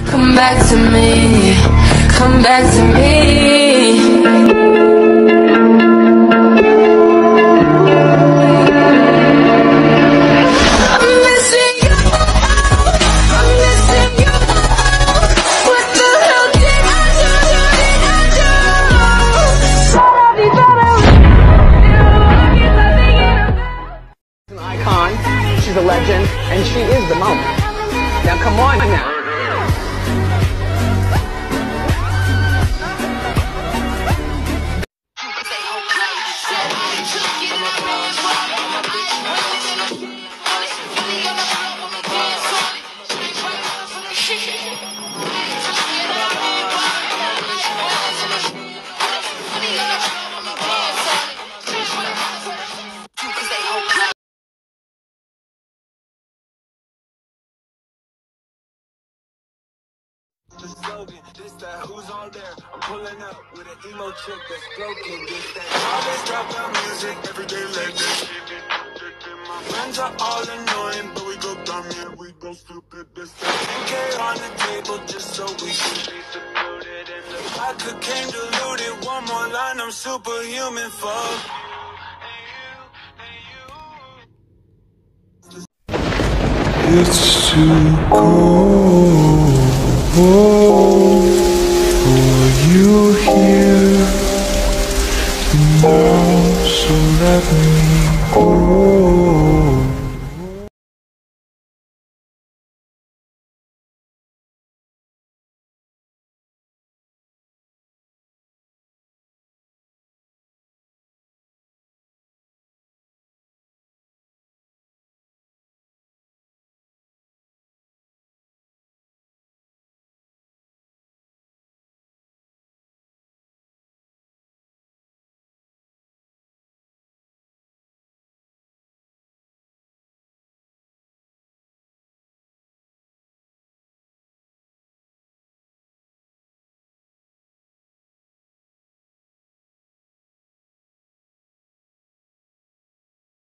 Come back to me, come back to me. She's a legend, and she is the moment. Now come on now. The slogan, this that who's all there. I'm pulling up with an emo chick that's broken. This that always drop the music every day like this. My friends are all annoying, but we go dumb, yeah, we go stupid. This that 10K on the table just so we can be secluded. And the vodka came diluted. One more line, I'm superhuman, fuck. It's too cold for you here now, so let me go.